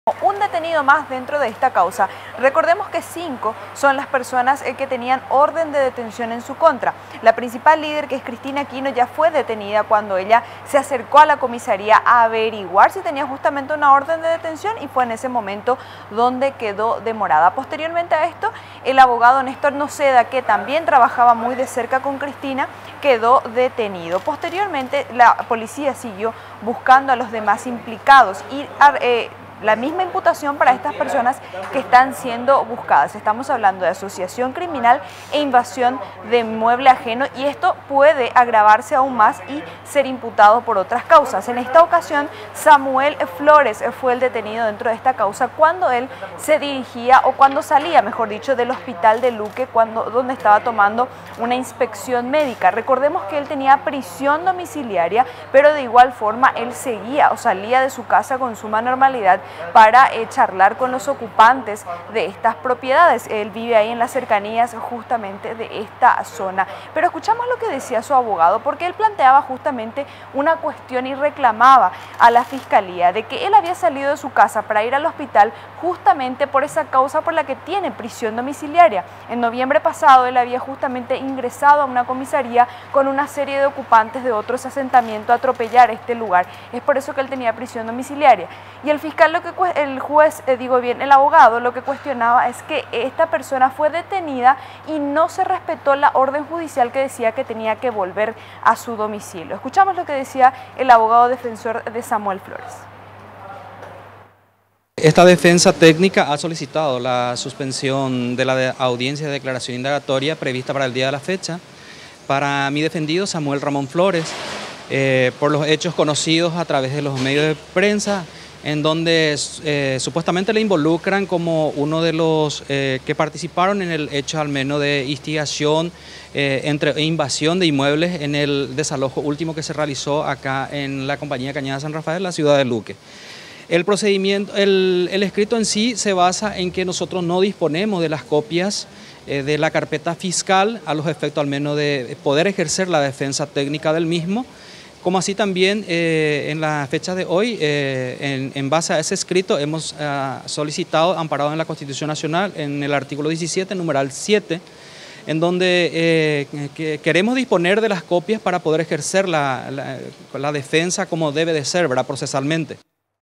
Un detenido más dentro de esta causa. Recordemos que 5 son las personas que tenían orden de detención en su contra. La principal líder, que es Cristina Aquino, ya fue detenida cuando ella se acercó a la comisaría a averiguar si tenía justamente una orden de detención, y fue en ese momento donde quedó demorada. Posteriormente a esto, el abogado Néstor Noceda, que también trabajaba muy de cerca con Cristina, quedó detenido. Posteriormente, la policía siguió buscando a los demás implicados y la misma imputación para estas personas que están siendo buscadas. Estamos hablando de asociación criminal e invasión de inmueble ajeno, y esto puede agravarse aún más y ser imputado por otras causas. En esta ocasión, Samuel Flores fue el detenido dentro de esta causa cuando él se dirigía, o cuando salía, mejor dicho, del hospital de Luque, donde estaba tomando una inspección médica. Recordemos que él tenía prisión domiciliaria, pero de igual forma él seguía o salía de su casa con suma normalidad para charlar con los ocupantes de estas propiedades. Él vive ahí en las cercanías justamente de esta zona. Pero escuchamos lo que decía su abogado, porque él planteaba justamente una cuestión y reclamaba a la fiscalía de que él había salido de su casa para ir al hospital justamente por esa causa por la que tiene prisión domiciliaria. En noviembre pasado él había justamente ingresado a una comisaría con una serie de ocupantes de otros asentamientos a atropellar este lugar. Es por eso que él tenía prisión domiciliaria. Y el fiscal, el abogado lo que cuestionaba es que esta persona fue detenida y no se respetó la orden judicial que decía que tenía que volver a su domicilio. Escuchamos lo que decía el abogado defensor de Samuel Flores. Esta defensa técnica ha solicitado la suspensión de la audiencia de declaración indagatoria prevista para el día de la fecha para mi defendido Samuel Ramón Flores, por los hechos conocidos a través de los medios de prensa, en donde supuestamente le involucran como uno de los que participaron en el hecho al menos de instigación e invasión de inmuebles en el desalojo último que se realizó acá en la compañía Cañada San Rafael, la ciudad de Luque. El procedimiento, el escrito en sí se basa en que nosotros no disponemos de las copias de la carpeta fiscal a los efectos al menos de poder ejercer la defensa técnica del mismo, como así también en la fecha de hoy, en base a ese escrito, hemos solicitado, amparado en la Constitución Nacional, en el artículo 17, numeral 7, en donde queremos disponer de las copias para poder ejercer la defensa como debe de ser, ¿verdad?, procesalmente.